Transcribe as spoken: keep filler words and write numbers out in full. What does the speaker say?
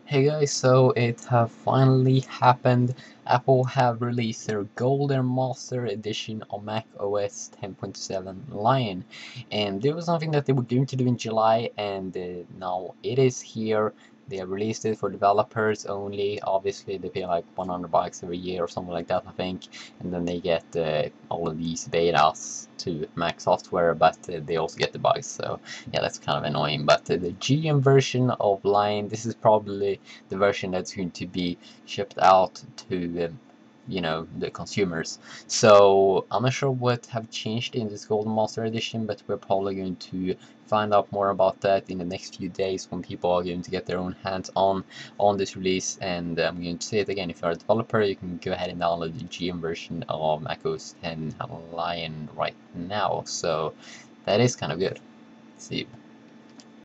Hey guys, so it have finally happened. Apple have released their Golden Master Edition of Mac O S ten point seven Lion, and there was something that they were going to do in July, and uh, now it is here. They have released it for developers only. Obviously, they pay like one hundred bucks every year or something like that, I think, and then they get uh, all of these betas to Mac software, but uh, they also get the bugs. So yeah, that's kind of annoying. But uh, the G M version of Lion, this is probably the version that's going to be shipped out to um, you know, the consumers. So I'm not sure what have changed in this Golden Master Edition, but we're probably going to find out more about that in the next few days when people are going to get their own hands on on this release. And I'm going to say it again, if you're a developer, you can go ahead and download the G M version of macOS ten Lion right now. So that is kind of good. Let's see.